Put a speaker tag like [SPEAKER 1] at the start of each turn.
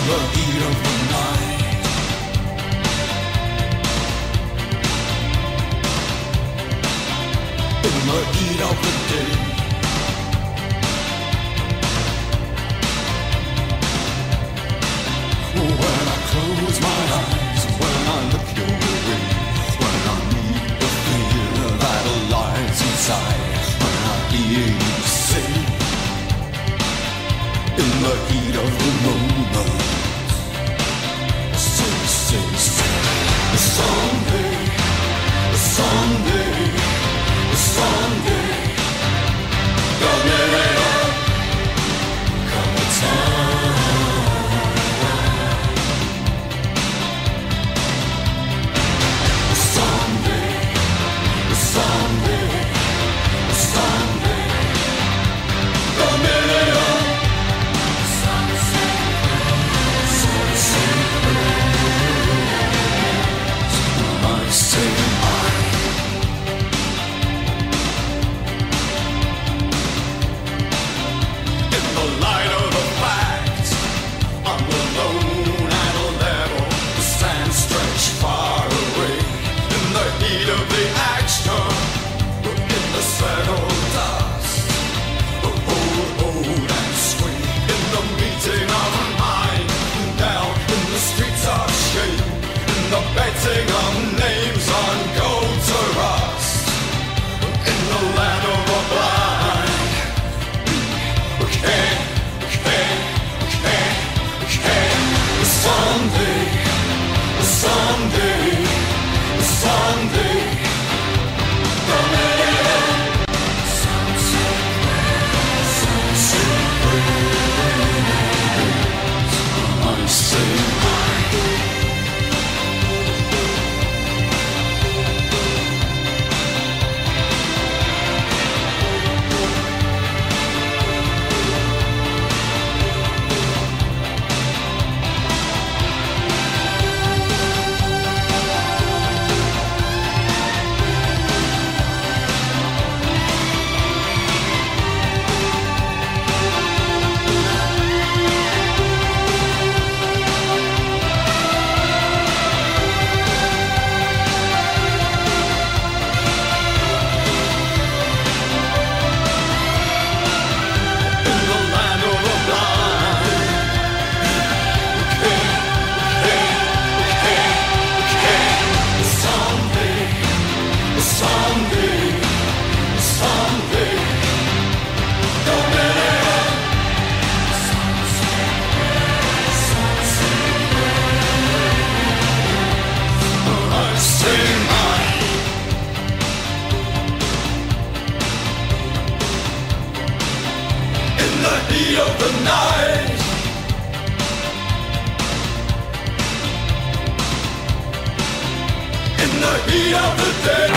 [SPEAKER 1] the heat of the night. In the heat of the day. When I close my eyes, when I look your way, when I meet the fear that lies inside, when I hear you say, in the heat of the moment, say, someday, someday, someday, come in, come a time.
[SPEAKER 2] Betting on names on gold to rust in the land of the blind. Okay. Someday, someday, someday, come in. I say. Heat of the night, in the heat of the day.